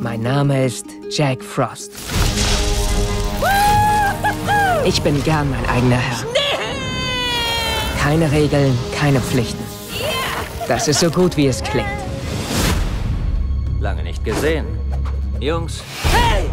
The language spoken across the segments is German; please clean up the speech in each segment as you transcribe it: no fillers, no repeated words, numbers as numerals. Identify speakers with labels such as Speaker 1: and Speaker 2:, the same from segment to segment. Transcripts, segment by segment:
Speaker 1: Mein Name ist Jack Frost. Ich bin gern mein eigener Herr. Keine Regeln, keine Pflichten. Das ist so gut, wie es klingt.
Speaker 2: Lange nicht gesehen. Jungs.
Speaker 3: Hey!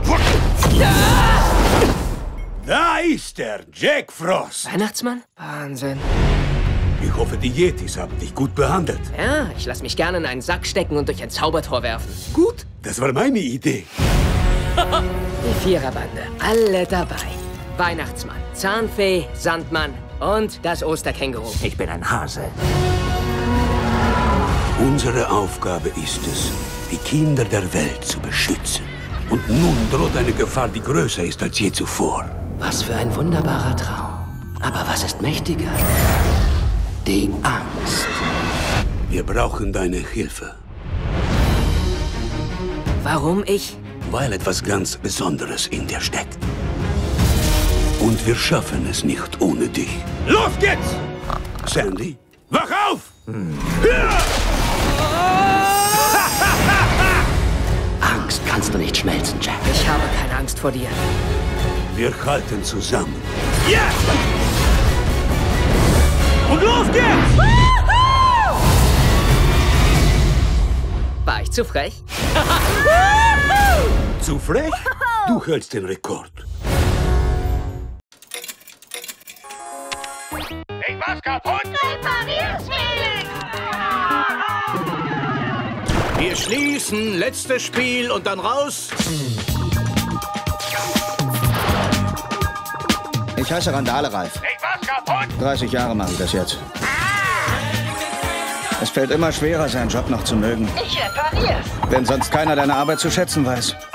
Speaker 3: Da ist er, Jack Frost.
Speaker 1: Weihnachtsmann? Wahnsinn.
Speaker 3: Ich hoffe, die Yetis haben dich gut behandelt.
Speaker 1: Ja, ich lasse mich gerne in einen Sack stecken und durch ein Zaubertor werfen.
Speaker 3: Gut, das war meine Idee.
Speaker 1: Die Viererbande, alle dabei. Weihnachtsmann, Zahnfee, Sandmann und das Osterkänguru.
Speaker 2: Ich bin ein Hase.
Speaker 3: Unsere Aufgabe ist es, die Kinder der Welt zu beschützen. Und nun droht eine Gefahr, die größer ist als je zuvor.
Speaker 4: Was für ein wunderbarer Traum. Aber was ist mächtiger? Die Angst.
Speaker 3: Wir brauchen deine Hilfe,
Speaker 1: Warum ich?
Speaker 3: weil etwas ganz Besonderes in dir steckt. Und wir schaffen es nicht ohne dich. Los geht's! Sandy, wach auf!
Speaker 4: Angst kannst du nicht schmelzen, Jack.
Speaker 1: Ich habe keine Angst vor dir.
Speaker 3: Wir halten zusammen.
Speaker 5: Ja! Und los geht's!
Speaker 1: War ich zu frech?
Speaker 3: Zu frech? Du hältst den Rekord.
Speaker 5: Ich mach's kaputt! Wir schließen, letztes Spiel und dann raus.
Speaker 6: Ich heiße Randale Ralf.
Speaker 5: Ich mach's kaputt!
Speaker 6: 30 Jahre mache ich das jetzt. Es fällt immer schwerer, seinen Job noch zu mögen.
Speaker 7: Ich reparier's.
Speaker 6: Wenn sonst keiner deine Arbeit zu schätzen weiß.